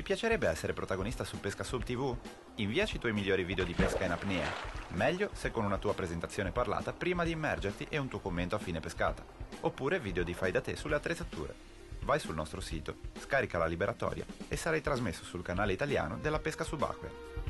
piacerebbe essere protagonista su PescaSub TV? Inviaci i tuoi migliori video di pesca in apnea. Meglio se con una tua presentazione parlata prima di immergerti e un tuo commento a fine pescata. Oppure video di fai da te sulle attrezzature. Vai sul nostro sito, scarica la liberatoria e sarai trasmesso sul canale italiano della pesca subacquea.